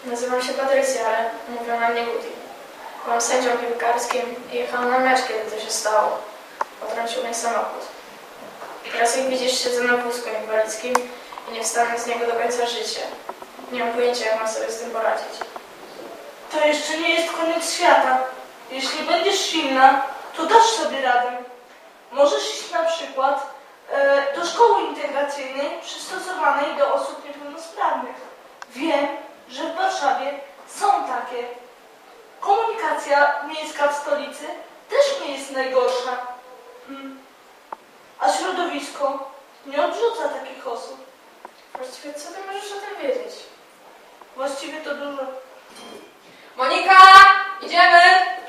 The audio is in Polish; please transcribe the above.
Nazywam się Patrycja, ale mówią na mnie Woody. Byłam sędzią piłkarskim i jechałam na mecz, kiedy to się stało. Potrącił mnie samochód. Teraz, jak widzisz, siedzę na wózku inwalidzkim i nie wstanę z niego do końca życia. Nie mam pojęcia, jak mam sobie z tym poradzić. To jeszcze nie jest koniec świata. Jeśli będziesz silna, to dasz sobie radę. Możesz iść na przykład do szkoły integracyjnej przystosowanej do osób niepełnosprawnych. Wiem, że w Warszawie są takie. Komunikacja miejska w stolicy też nie jest najgorsza. A środowisko nie odrzuca takich osób. Właściwie co ty możesz o tym wiedzieć? Właściwie to dużo. Monika! Idziemy!